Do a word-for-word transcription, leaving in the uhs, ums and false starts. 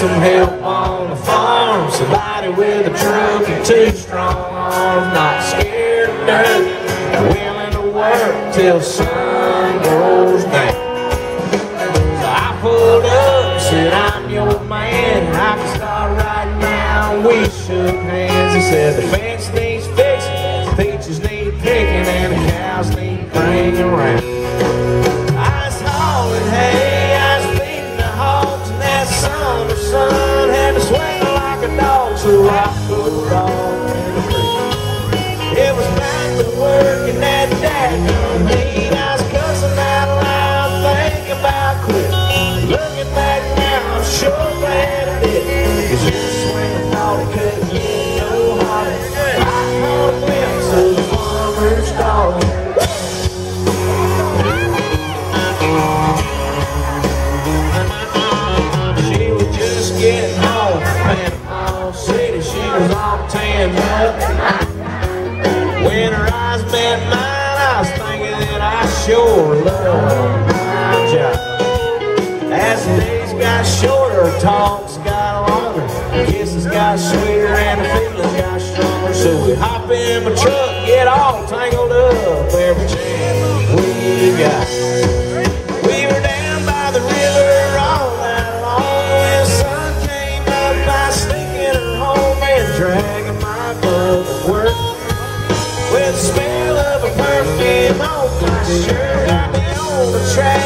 some help on the farm. Somebody with a truck and two strong arms, not scared of dirt, willing to work till sun goes down. So I pulled up and said, I'm your man, I can start right now. We shook hands. He said, the fence needs fixing, peaches need picking, and the cows need bringing around. I was hauling hay, I was feeding the hogs, and that summer sun had me sweating like a dog, so I put it all in the creek. It was back to work in that daggone heat. I was cussing out loud, thinking about quit. Looking back now, I'm sure glad I did, 'cause you swing thought it couldn't get no harder. I caught a glimpse of the farmer's daughter. She was just getting home from Panama City. She was all tanned up. When her eyes met mine, I was thinking that I sure love my job. As the days got shorter, talks got longer, kisses got sweeter, and the feelings got stronger. So we hop in my truck, get all tangled up every chance we got. We were down by the river all night long. When the sun came up, I was sneaking her home and dragging my glove to work. With the smell of a perfume on my shirt, got me on the track.